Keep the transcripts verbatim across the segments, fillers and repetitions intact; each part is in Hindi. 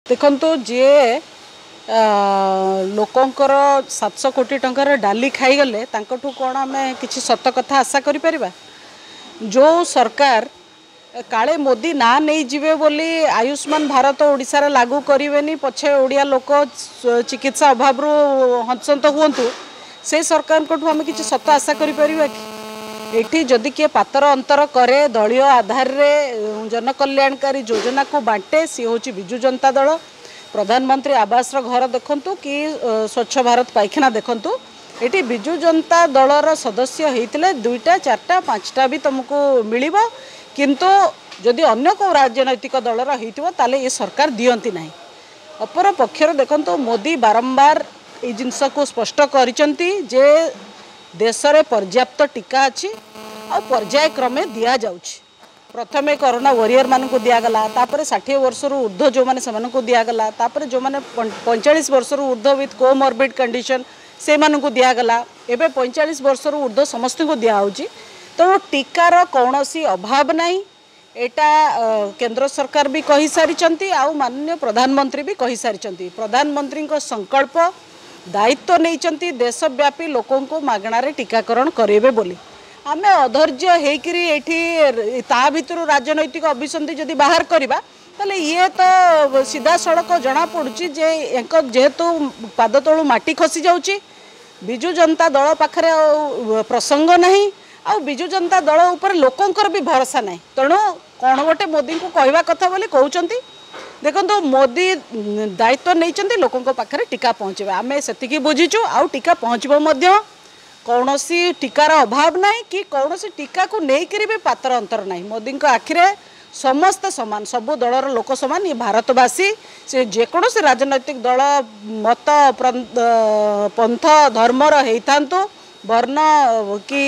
देखो जी लोकंकर सातश कोटी टंकार डाली खाईगले कौन आम कि सत कथा आशा करिपरिबा। जो सरकार काले मोदी ना नहीं जीवे बोली आयुष्मान भारत ओडिशा रे लागू करेनि पछे ओडिया लोक चिकित्सा अभाव हंसंत हुंतु से सरकार को आम कि सत आशा करिपरिबा कि एठी जदि किए पातर अंतर करे दलीय आधार रे जनकल्याणकारी योजना को बांटे सी हूँ विजु जनता दल। प्रधानमंत्री आवास घर देखंतु कि स्वच्छ भारत पायखाना देखंतु एटी विजु जनता दलर सदस्य होते दुईटा चार्टा पाँचटा भी तुमको मिल किंतु जदि अन्य को राजनैतिक दलर होता ये सरकार दियंती नहीं। अपर पक्षर देखंतु मोदी बारंबार ये जिनस को स्पष्ट करिसंती जे देश में पर्याप्त टीका अच्छी और पर्याय क्रमे दि जाऊँगी। प्रथमे कोरोना वॉरियर मान को दिगला तापर षाठी वर्ष रु ऊर्ध्व जो मैंने से दिगला तापर जो मैंने पैंचाश वर्ष रु ऊर्ध्व विथ कोमॉर्बिड कंडीशन से मानू दिगला एवं पैंचाश वर्ष रु ऊर्ध्व समस्त को दिखाऊँगी। तेणु टीकार कौन अभाव नहीं एटा केंद्र सरकार भी कही सारी आउ माननीय प्रधानमंत्री भी कही सारी। प्रधानमंत्री संकल्प दायित्व नहीं देशव्यापी लोकों को मागणार टीकाकरण करेंगे बोली आम अधैर्य होती ता भितर राजनैतिक अभिसंधि जदि बाहर करवा ताले ये तो सीधा सड़क जना पड़ुची जे जेहेतु पाद तलू माटी खसी जाऊँगी विजु जनता दल पाखरे प्रसंग नहीं आ विजु जनता दल उपर लोकंकर भी भरोसा नहीं। तेणु कौन गोटे मोदी को कहवा कथा बोली कहते देखो तो मोदी दायित्व नहीं लोकों पाखे टीका पहुँचे आम से बुझीचु आउ टीका पहुँचब कौन सी टीकार अभाव नहीं कि कौन सी टीका को लेकर भी पातर अंतर नहीं। मोदी आखिरे समस्त समान सबू दलर लोक समान ये भारतवासी से जेकोसी राजनैतिक दल मत पंथ धर्मर होता वर्ण कि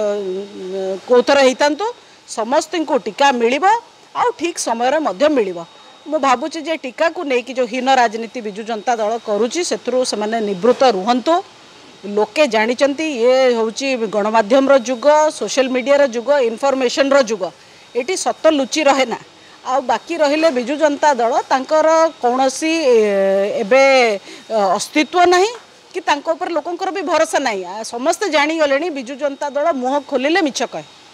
कौथर होता समस्त को टीका मिल ठीक समय मिल मु भावुची जे टीका को लेकिन जो हीन राजनीति विजु जनता दल करुच्ची से निवृत्त रुहतु। लोके जानिचंती ये होची गणमाध्यम रो जुग सोशल मीडिया रो जुग इनफॉरमेशन रो जुग एटी सत लुचि रहे ना आ बाकी रहिले विजु जनता दल तांकर कौनसी एबे अस्तित्व नहीं कि तांको ऊपर लोकंकर भी भरोसा नहीं। समस्त जानी गलेनी विजु जनता दल मुह खोलिले मिछ कहे।